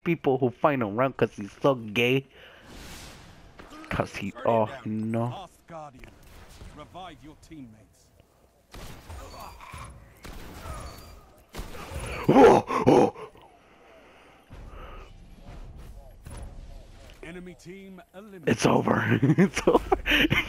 people who find him around because he's so gay. Cause he, oh no. Last Guardian, revive your teammates. Enemy team eliminated. It's over. It's over.